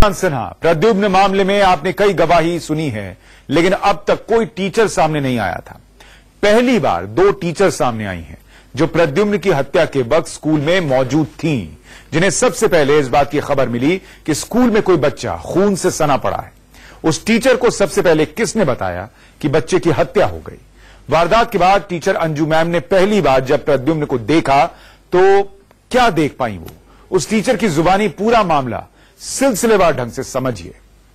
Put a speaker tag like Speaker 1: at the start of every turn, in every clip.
Speaker 1: सिन्हा, प्रद्युम्न मामले में आपने कई गवाही सुनी है, लेकिन अब तक कोई टीचर सामने नहीं आया था। पहली बार 2 टीचर सामने आई हैं जो प्रद्युम्न की हत्या के वक्त स्कूल में मौजूद थीं, जिन्हें सबसे पहले इस बात की खबर मिली कि स्कूल में कोई बच्चा खून से सना पड़ा है। उस टीचर को सबसे पहले किसने बताया कि बच्चे की हत्या हो गई? वारदात के बाद टीचर अंजू मैम ने पहली बार जब प्रद्युम्न को देखा तो क्या देख पाई वो? उस टीचर की जुबानी पूरा मामला सिलसिलेवार ढंग से समझिए।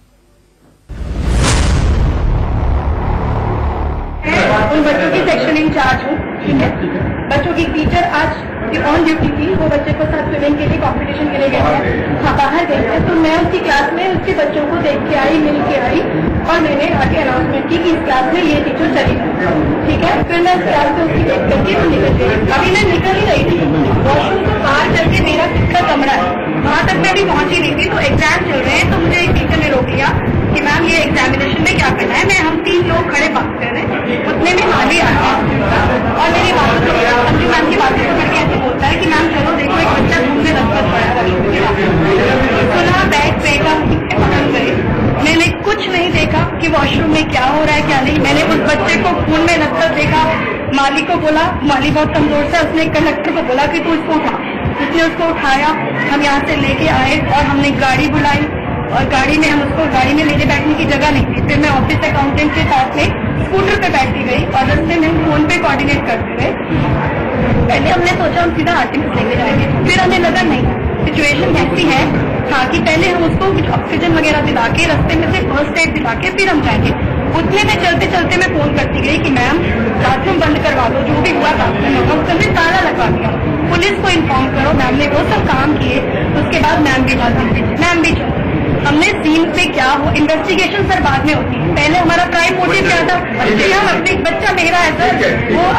Speaker 2: उन बच्चों की सेक्शन इंचार्ज हूँ, ठीक है। बच्चों की टीचर आज ऑन ड्यूटी थी, वो बच्चे को साथ स्विमिंग के लिए कंपटीशन के लिए गए थे, हाँ बाहर गए थे। तो मैं उसकी क्लास में उसके बच्चों को देख के आई, मिल के आई और मैंने आके अनाउंसमेंट की कि इस क्लास में ये टीचर चली गई, ठीक है। फिर मैं उस क्लास में उसकी देख करके निकल गई। अभी मैं निकल ही रही थी, वॉशरूम को पार करके मेरा खुद का कमरा है, वहां तक मैं अभी पहुंची नहीं थी। तो एग्जाम चल रहे हैं, तो मुझे एक टीचर ने रोक लिया कि मैम ये एग्जामिनेशन में क्या करना है। हम 3 लोग खड़े बात कर रहे हैं, उतने में हाल ही आ गया और मेरी बातों से अंजू मैम की बातों को करके ऐसे बोलता है कि मैम चलो देखो एक बच्चा खून में लथपथ पड़ा है। सुना बैग फेंका, पकड़ गई। मैंने कुछ नहीं देखा कि वॉशरूम में क्या हो रहा है क्या नहीं। मैंने उस बच्चे को खून में लथपथ देखा। माली को बोला, माली बहुत कमजोर था, उसने कंडक्टर को बोला कि तू इसको उठा। उसने उसको उठाया, हम यहाँ से लेके आए और हमने गाड़ी बुलाई और गाड़ी में हम उसको गाड़ी में लेके बैठने की जगह नहीं थी। फिर मैं ऑफिस अकाउंटेंट के साथ में स्कूटर पे बैठी गई और रास्ते में हम फोन पे कोऑर्डिनेट करते गए। पहले हमने सोचा हम सीधा आर्टिमिस लेके जाएंगे, फिर हमें लगा नहीं सिचुएशन ऐसी है हाँ कि पहले हम उसको कुछ ऑक्सीजन वगैरह दिला के रास्ते में से फर्स्ट एड दिला के फिर हम जाएंगे। उतने में चलते चलते मैं फोन करती गई कि मैम बाथरूम बंद करवा दो, जो भी हुआ बाथरूम होगा उसने ताला लगा दिया, पुलिस को इन्फॉर्म करो। मैम ने वो सब काम किए। उसके बाद मैम भी मैम भी हमने सीन पे क्या हो इन्वेस्टिगेशन सर बाद में होती है, पहले हमारा प्राइम मोटिव क्या था, हम अपने बच्चा मेरा है सर वो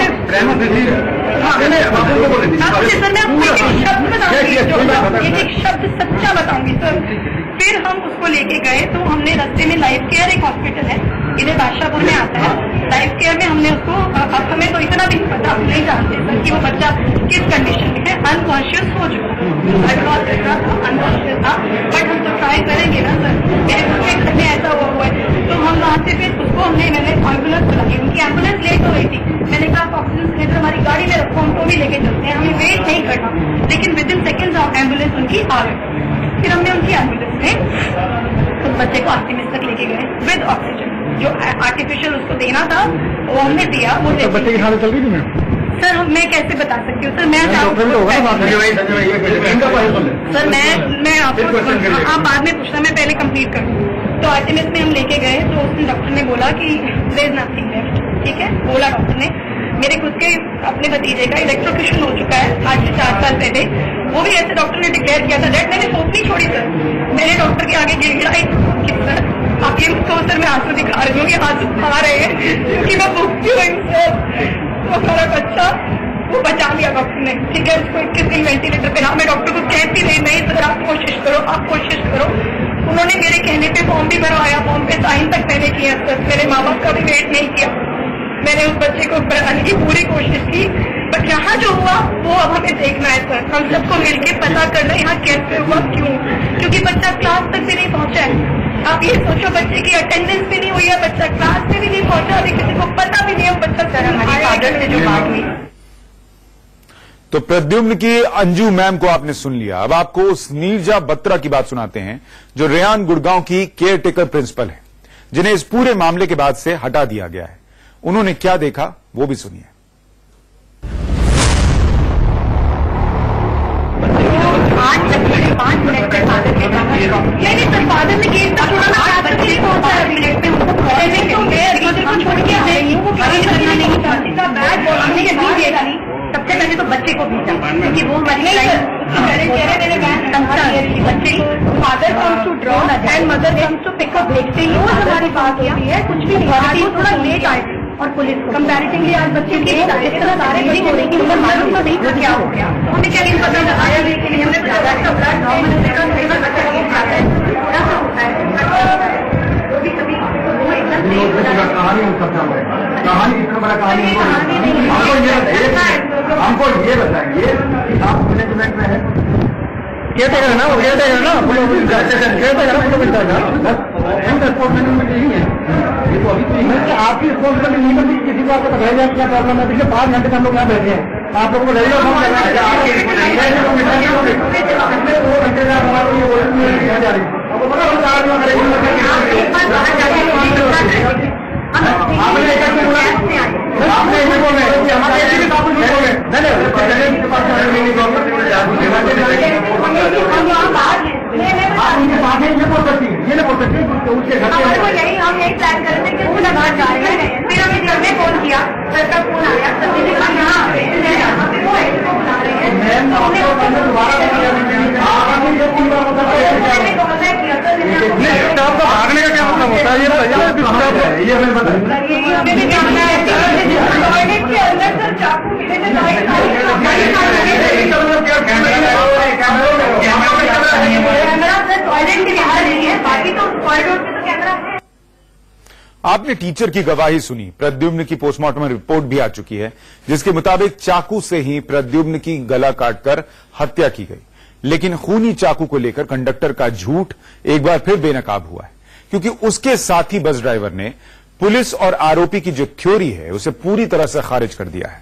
Speaker 2: सर मैं एक शब्द सच्चा बताऊंगी सर। फिर हम उसको लेके गए तो हमने रास्ते में लाइफ केयर एक हॉस्पिटल है इधर बादशाहपुर में आता है, लाइफ केयर में हमने उसको, अब हमें तो इतना भी पता, हम नहीं जानते सर कि वो बच्चा किस कंडीशन में है, अनकॉन्शियस हो चुका अनकॉन्शियस था। बट हम तो ट्राई करेंगे ना सर, मेरे खुद के घर में ऐसा हुआ है। तो हम वहाँ से फिर उसको मैंने एम्बुलेंस बुलाई, उनकी एम्बुलेंस लेट हो रही थी। मैंने कहा ऑक्सीजन सिलेंडर हमारी गाड़ी में रखो, हमको भी लेके चलते हैं, हमें वेट नहीं करना। लेकिन विद इन सेकेंड्स एम्बुलेंस उनकी आ गई। फिर हमने उनकी एम्बुलेंस में उस बच्चे को आर्टिमिस तक लेके गए विद ऑक्सीजन, जो आर्टिफिशियल उसको देना था वो हमने दिया। वो
Speaker 3: बच्चे की हालत चल रही थी
Speaker 2: सर, मैं कैसे बता सकती हूँ सर, मैं सर मैं आपको आप बाद में पूछना, मैं पहले कंप्लीट कर दूँ। तो आर्टिमिस में हम लेके गए तो उसने डॉक्टर ने बोला कि देयर इज नथिंग लेफ्ट, ठीक है बोला डॉक्टर ने। मेरे खुद के अपने भतीजे का इलेक्ट्रोक्यूशन हो चुका है आज से 4 साल पहले, वो भी ऐसे डॉक्टर ने डिक्लेयर किया था। डेट मैंने होप नहीं छोड़ी सर, मैंने डॉक्टर के आगे गिर गिराई कि सर आप ये तो सर मैं आंसू दिखा रही हूँ, ये आंसू आ रहे हैं क्योंकि मैं भूखती हूँ सर। वो हमारा बच्चा वो बचा लिया डॉक्टर ने, ठीक है। उसको 21 दिन वेंटिलेटर पे रहा। मैं डॉक्टर को कहती नहीं सर आप कोशिश करो, आप कोशिश करो। उन्होंने मेरे कहने पे फॉर्म भी भरवाया, फॉर्म पे साइन तक मैंने किया सर। मेरे माँ बाप का भी वेट नहीं किया, मैंने उस बच्चे को बढ़ाने की पूरी कोशिश की। बट यहाँ जो हुआ वो अब हमें देखना है सर, हम सबको मिलके पता करना यहाँ कैसे हुआ, क्यों, क्योंकि बच्चा क्लास तक भी नहीं पहुंचा है। आप ये सोचो बच्चे की अटेंडेंस भी नहीं हुई है, बच्चा क्लास में भी नहीं पहुंचा, अभी किसी को पता भी नहीं है बच्चा सर हमारे फादर से जो बात हुई।
Speaker 1: तो प्रद्युम्न की अंजू मैम को आपने सुन लिया। अब आपको उस नीरजा बत्रा की बात सुनाते हैं जो रेयान गुड़गांव की केयर टेकर प्रिंसिपल है, जिन्हें इस पूरे मामले के बाद से हटा दिया गया है। उन्होंने क्या देखा वो भी सुनिए।
Speaker 2: 5 मिनट तक फादर ने कहा नहीं सर, फादर ने गेट तक छोड़ा, बच्चे पहुंचा मिनट में उनको छोड़ के आ रही हूँ, वो करना नहीं चाहती था। बैग हमने ये नहीं दिया नहीं, सबसे पहले तो बच्चे को भेजा क्योंकि वो मैंने बच्चे को father comes to drop and mother comes to pick up, देखते ही वो हमारे पास होती है, कुछ भी नहीं थोड़ा लेट आए और पुलिस कंपैरेटिवली आज बच्चे के इस तरह सारे बच्चे हो रही थी, मालूम तो नहीं था क्या हो गया। हमें क्या नहीं पता आया, लेकिन हमने बताया था ब्लड नॉर्मल देखा, बच्चा को खाता है थोड़ा सा होता है, वो भी कभी
Speaker 3: कहानी इतना बड़ा कहानी हमको ये बताइए आप मैनेजमेंट में है, क्या ना वो क्या ना आपकी रिस्पॉन्सिबिलिटी नहीं बनती किसी को आपको बताया जाए क्या प्रॉब्लम है। पिछले 5 घंटे से हम लोग यहाँ बैठे हैं, आप लोगों को लगेगा फोन करना है 2 घंटे का हमारा ये जा रही है। आपको पता होगा आपने एक बोला आपने ये बोल रहे हैं कि हमारे ऐसे काबू नहीं बोल रहे आप उनके साथ ये बोल सकती है, ये नहीं बोल सकती उसके घर
Speaker 2: हम यही प्लान कर रहे थे कि पूरा घर जा रहे हैं। फिर हमें घर में फोन किया, घर का फोन आया, सब चीजें यहाँ बुला रहे हैं।
Speaker 3: आपका भागने का क्या मतलब होता है ये बताइए। ये हमें
Speaker 1: आपने टीचर की गवाही सुनी। प्रद्युम्न की पोस्टमार्टम रिपोर्ट भी आ चुकी है, जिसके मुताबिक चाकू से ही प्रद्युम्न की गला काटकर हत्या की गई। लेकिन खूनी चाकू को लेकर कंडक्टर का झूठ एक बार फिर बेनकाब हुआ है, क्योंकि उसके साथी बस ड्राइवर ने पुलिस और आरोपी की जो थ्योरी है उसे पूरी तरह से खारिज कर दिया है।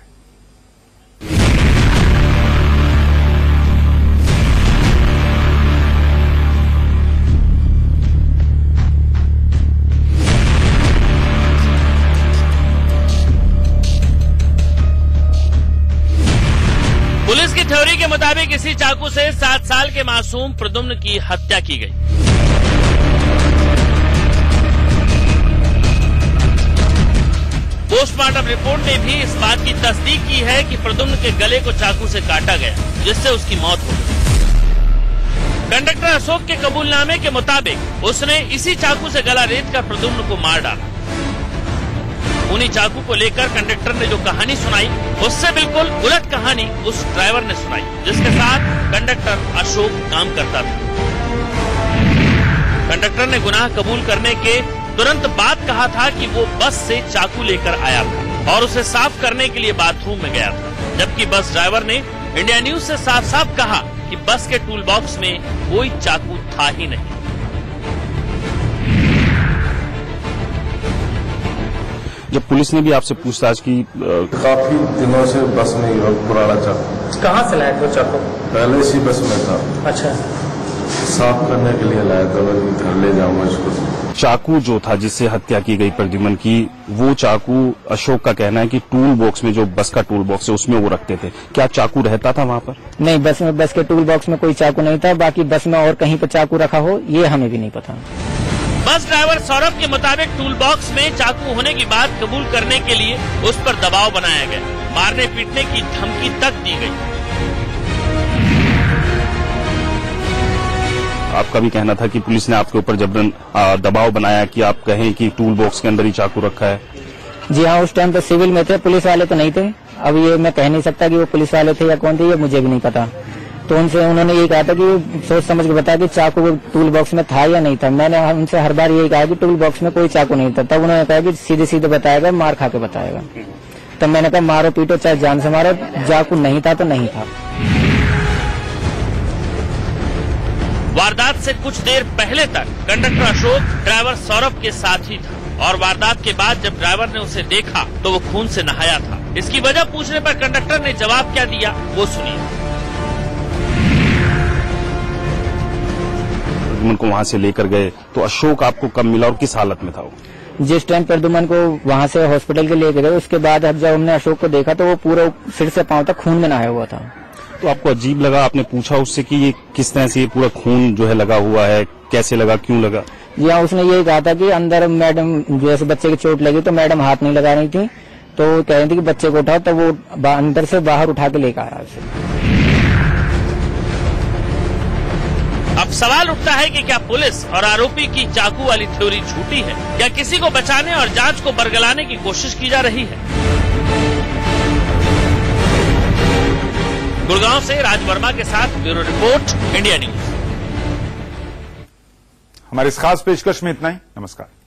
Speaker 4: पुलिस की थ्योरी के मुताबिक इसी चाकू से 7 साल के मासूम प्रद्युम्न की हत्या की गई। पोस्टमार्टम रिपोर्ट ने भी इस बात की तस्दीक की है कि प्रद्युम्न के गले को चाकू से काटा गया, जिससे उसकी मौत हो गई। कंडक्टर अशोक के कबूलनामे के मुताबिक उसने इसी चाकू से गला रेतकर प्रद्युम्न को मार डाला। खूनी चाकू को लेकर कंडक्टर ने जो कहानी सुनाई, उससे बिल्कुल उलट कहानी उस ड्राइवर ने सुनाई, जिसके साथ कंडक्टर अशोक काम करता था। कंडक्टर ने गुनाह कबूल करने के तुरंत बाद कहा था कि वो बस से चाकू लेकर आया था और उसे साफ करने के लिए बाथरूम में गया था, जबकि बस ड्राइवर ने इंडिया न्यूज से साफ साफ कहा कि बस के टूल बॉक्स में कोई चाकू था ही नहीं।
Speaker 5: जब पुलिस ने भी आपसे पूछताछ की,
Speaker 6: काफी दिनों से बस में पुराना चाकू
Speaker 7: कहाँ से लाए थे वो चाकू?
Speaker 6: पहले इसी बस में था।
Speaker 7: अच्छा,
Speaker 6: साफ करने के लिए लाया था, घर ले जाऊंगा इसको।
Speaker 5: चाकू जो था जिससे हत्या की गई प्रद्युम्न की, वो चाकू अशोक का कहना है कि टूल बॉक्स में, जो बस का टूल बॉक्स है उसमें वो रखते थे। क्या चाकू रहता था वहाँ पर?
Speaker 7: नहीं, बस के टूल बॉक्स में कोई चाकू नहीं था। बाकी बस में और कहीं पर चाकू रखा हो ये हमें भी नहीं पता।
Speaker 4: बस ड्राइवर सौरभ के मुताबिक टूल बॉक्स में चाकू होने की बात कबूल करने के लिए उस पर दबाव बनाया गया, मारने पीटने की धमकी तक दी गई।
Speaker 5: आपका भी कहना था कि पुलिस ने आपके ऊपर जबरन दबाव बनाया कि आप कहें कि टूल बॉक्स के अंदर ही चाकू रखा है।
Speaker 7: जी हाँ, उस टाइम तो सिविल में थे, पुलिस वाले तो नहीं थे। अब ये मैं कह नहीं सकता कि वो पुलिस वाले थे या कौन थे, ये मुझे भी नहीं पता। तो उनसे उन्होंने ये कहा था कि सोच समझ के बताया कि चाकू टूल बॉक्स में था या नहीं था। मैंने उनसे हर बार यही कहा कि टूल बॉक्स में कोई चाकू नहीं था। तब उन्होंने कहा कि सीधे सीधे बताएगा, मार खा के बताएगा। तब मैंने कहा मारो पीटो चाहे जान से मारो, चाकू नहीं था तो नहीं था।
Speaker 4: वारदात से कुछ देर पहले तक कंडक्टर अशोक ड्राइवर सौरभ के साथ ही था और वारदात के बाद जब ड्राइवर ने उसे देखा तो वो खून से नहाया था। इसकी वजह पूछने पर कंडक्टर ने जवाब क्या दिया वो सुनिए।
Speaker 5: प्रद्युम्न को वहां से लेकर गए तो अशोक आपको कब मिला और किस हालत में था वो?
Speaker 7: जिस टाइम प्रद्युम्न को वहां से हॉस्पिटल के लेके गए, उसके बाद जब हमने अशोक को देखा तो वो पूरा सिर से पांव तक खून में नहाया हुआ था।
Speaker 5: तो आपको अजीब लगा? आपने पूछा उससे कि ये किस तरह से ये पूरा खून जो है लगा हुआ है, कैसे लगा, क्यों लगा?
Speaker 7: जी हाँ, उसने यही कहा था कि अंदर मैडम जैसे बच्चे की चोट लगी तो मैडम हाथ नहीं लगा रही थी, तो वो कह रही थी कि बच्चे को उठाओ, तो वो अंदर से बाहर उठा के लेकर आया उसे।
Speaker 4: अब सवाल उठता है कि क्या पुलिस और आरोपी की चाकू वाली थ्योरी झूठी है? क्या किसी को बचाने और जांच को बरगलाने की कोशिश की जा रही है? गुड़गांव से राज वर्मा के साथ ब्यूरो रिपोर्ट, इंडिया न्यूज।
Speaker 1: हमारे इस खास पेशकश में इतना ही। नमस्कार।